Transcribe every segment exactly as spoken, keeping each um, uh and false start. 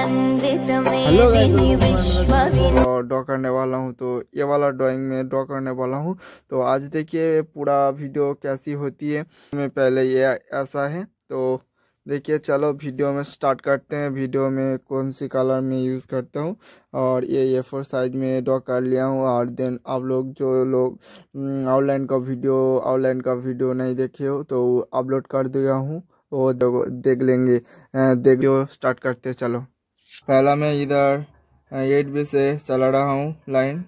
Hello guys, और draw करने वाला हूँ। तो ये वाला ड्राइंग में ड्रॉ करने वाला हूँ। तो आज देखिए पूरा वीडियो कैसी होती है। मैं पहले ये ऐसा है, तो देखिए चलो वीडियो में स्टार्ट करते हैं। वीडियो में कौन सी कलर में यूज़ करता हूँ, और ये ए फोर साइज में ड्रॉ कर लिया हूँ। और देन आप लोग जो लोग आउटलाइन का वीडियो आउटलाइन का वीडियो नहीं देखे हो तो अपलोड कर दिया हूँ, वो देख लेंगे। देख लो, स्टार्ट करते चलो। पहला मैं इधर एट बी से चला रहा हूँ लाइन।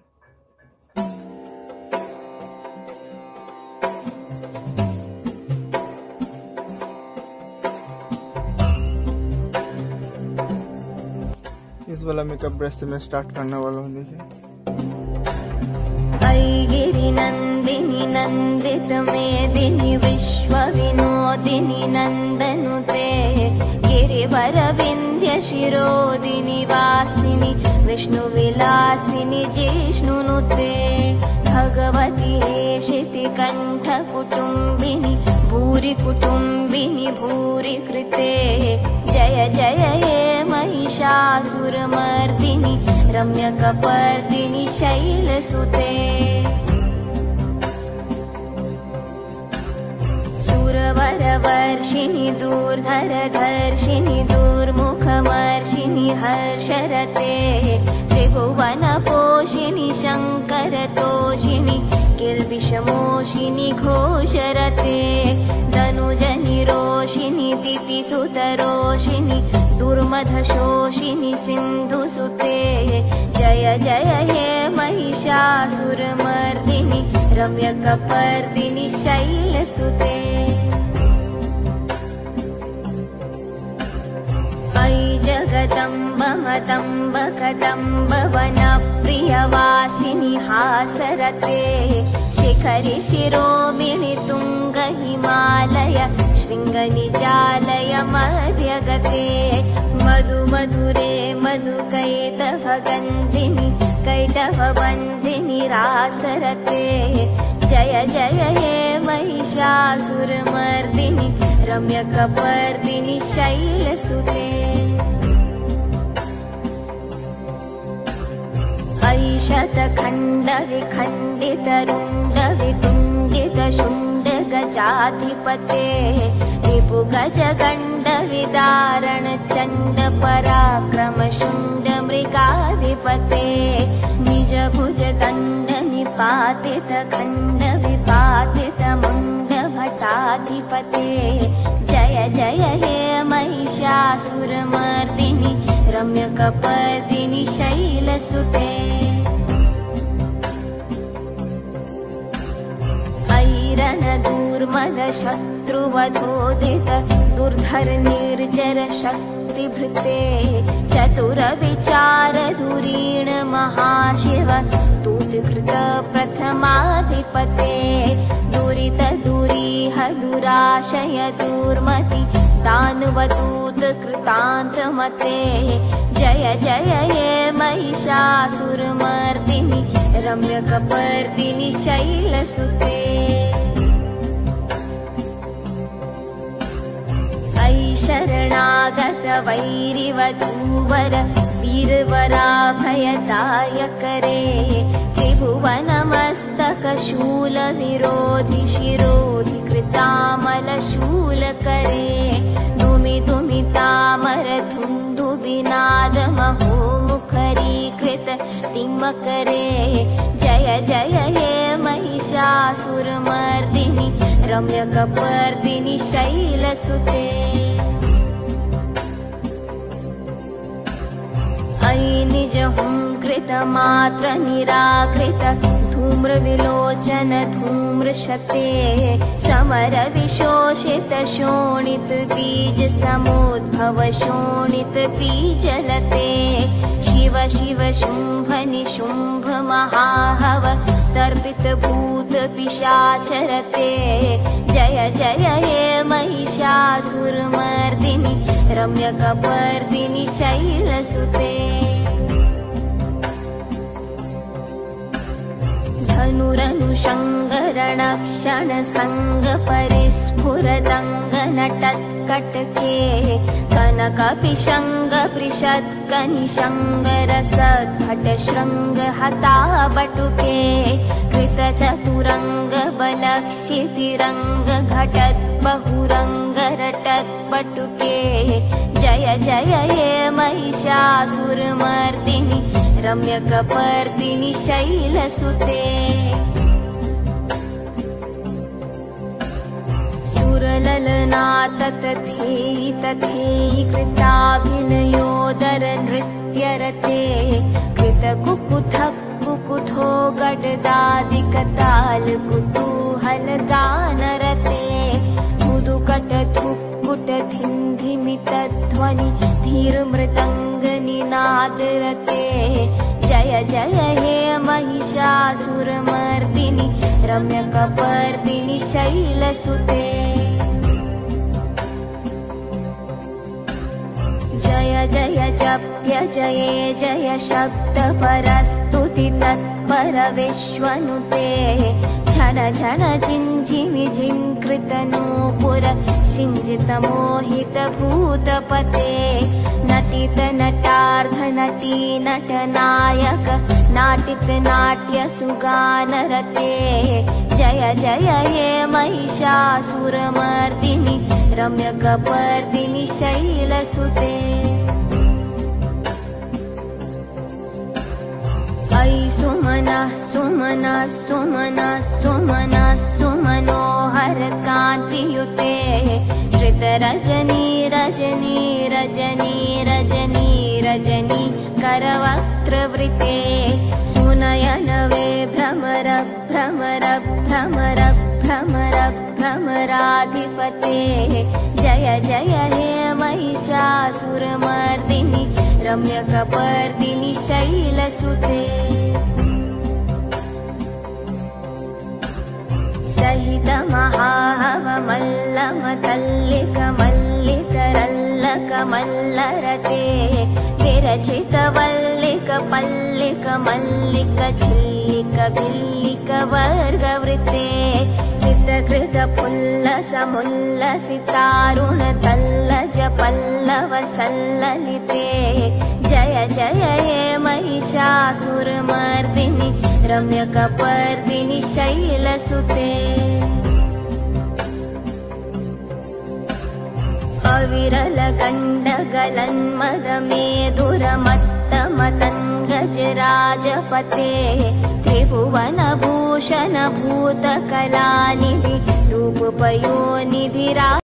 इस वाला मेकअप ब्रश से मैं स्टार्ट करने वाला हूँ। देखिए गिरि नंदिनी नंदित मेदिनी विश्व विनोदिनी नंदनुते गिरिवर विंध्य शिरोदिनी वासिनी विष्णु विलासिनी जिष्णुनुते भगवती हेशिति कंठ कुटुंबिनी भूरि कुटुंबिनी भूरि कृते जय जय हे महिषासुरमर्दिनी रम्यकपर्दिनी शैलसुते सुरवरवर्षिणि दूर्धरधर्षिणि दूर्मुखमर्षिणि हर्षरते त्रिभुवनपोषिणि शङ्करतोषिणि किल्बिषमोषिनि घोषरते धनुजनि रोषिनि दितिसुतरोषिनि दुर्मधशोषिनि सिन्धुसुते जय जय हे महिषासुरमर्दिनि रम्यकपर्दिनि शैलसुते अयि जगदम्ब मतम्ब कदम्ब वनप्रियवासिनि हासरते शिखरि शिरोमिणि तुंग हिमालय शृंगनिजालय मध्यगते मधु मधुरे मधुकैटभगन्धिनि कैटभबन्धिनि रासरते जय जय हे महिषासुरमर्दिनि रम्यकपर्दिनि शैलसुते अयि शतखण्ड विखण्डित रुण्ड वितुण्डित शुण्ड गजाधिपते रिपु गज गण्ड विदारण चण्ड पराक्रम शुण्ड मृगाधिपते निज भुज दण्ड निपातित खण्ड विपातित मुण्ड भटाधिपते जय जय हे महिषासुरमर्दिनि रम्यकपर्दिनि शैलसुते दूर्मद शत्रुवधोदित दुर्धर निर्जर शक्तिभृते चतुर विचार धुरीण महाशिव दूतकृत प्रथमाधिपते दुरित दुरीह दुराशय दूर्मति दानवदूत कृतान्तमते जय जय हे महिषासुरमर्दिनि रम्यकपर्दिनि शैलसुते शरणागत वैरिवधूवर वीरवराभयदायकरे त्रिभुवनमस्तक शूल विरोधि शिरोधि कृतामल शूलकरे दुमि दुमि तामर धुन्धु विनाद महो मुखरीकृत तिम्मकरे जय जय हे महिषासुरमर्दिनि रम्यकपर्दिनि शैलसुते अयि निज हुंकृत मात्र निराकृत धूम्र विलोचन धूम्रशते समर विशोषित शोणित बीज समुद्भव शोणित बीजलते शिव शिव शुंभ निशुंभ महाहव तर्पित भूत पिशाचरते जय जय हे महिषासुरमर्दिनि रम्यकपर्दिनि शैलसुते धनु चतुरनुषङ्गरणक्षण संग परिस्फुरदङ्ग नटत्कटके कनकपिशङ्ग पृषत्कनिशङ्गरसद्भट शृङ्ग हता बटुके कृतचतुरङ्ग बलक्षितिरङ्ग घटत् बहुरङ्ग रटत् पटुके जय जय हे महिषासुरमर्दिनि रम्यकपर्दिनि शैलसुते सुरललना तथेयि तथेयि कृताभिनयोदर नृत्यरते कृतकुकुथ कुकुथो गडदादिकताल कुतूहल गानरते मुदुकट थुक्कुट धिन्धिमितध्वनि धीरमृदङ्ग निनादरते जय जय हे महिषासुरमर्दिनि रम्यकपर्दिनि शैलसुते जय जय जप्य जये जय शब्द परस्तुति तत्पर विश्वनुते झन झन झिञ्झिमि झिङ्कृतनूपुर सिञ्जित मोहित भूतपते नटित नटार्ध नटी नटनायक नाटित नाट्य सुगानरते जय जय हे महिषासुरमर्दिनि रम्यकपर्दिनि शैलसुते अयि सुमनः सुमनः सुमनः सुमनः सुमनोहर कान्तियुते श्रितरजनी रजनी रजनी रजनी रजनी करवक्त्रवृते सुनयनवे भ्रमर भ्रमर भ्रमर भ्रमर भ्रमराधिपते जय जय हे महिषासुरमर्दिनि रम्यकपर्दिनि शैलसुते सहित महाहवमल्लमतल्लिक मल्लिकरल्लक मल्लरते विरचित वल्लिक पल्लिक मल्लिक झिल्लिक भिल्लिक वर्गवृते सितकृत पुल्लसमुल्लसितारुण तल्लज पल्लव सल्ललिते जय जय हे महिषासुरमर्दिनि रम्यकपर्दिनि शैलसुते अविरल गण्डगलन्मदमेदुरमत्तमतङ्गजराजपते त्रिभुवनभूषण भूतकलानिधि रूपपयोनिधि